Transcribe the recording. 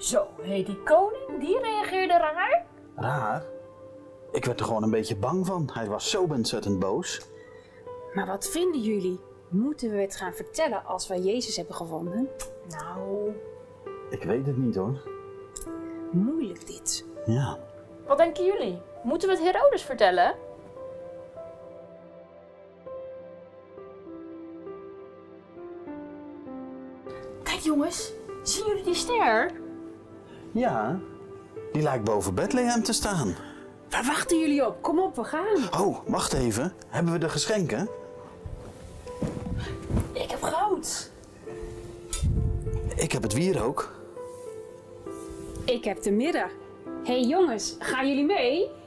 Zo, die koning, die reageerde raar. Raar? Ik werd er gewoon een beetje bang van. Hij was zo ontzettend boos. Maar wat vinden jullie? Moeten we het gaan vertellen als we Jezus hebben gevonden? Nou, Ik weet het niet hoor. Moeilijk dit. Ja. wat denken jullie? Moeten we het Herodes vertellen? Kijk jongens, zien jullie die ster? Ja, die lijkt boven Bethlehem te staan. Waar wachten jullie op? Kom op, we gaan. Oh, wacht even. Hebben we de geschenken? Ik heb goud. Ik heb het wierook. Ik heb de middag. Hé jongens, gaan jullie mee?